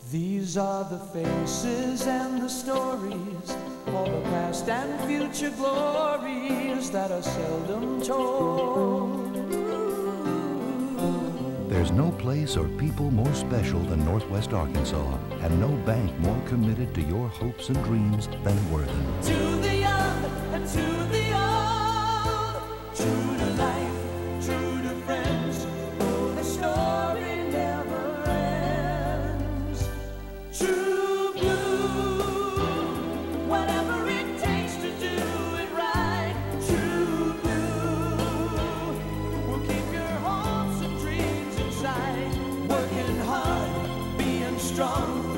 These are the faces and the stories, all the past and future glories that are seldom told. There's no place or people more special than Northwest Arkansas, and no bank more committed to your hopes and dreams than Worthen. To the young and to the old, true to life, true to friends, oh, the story never ends. True blue, whatever it takes to do it right. True blue, will keep your hopes and dreams inside, working hard, being strong.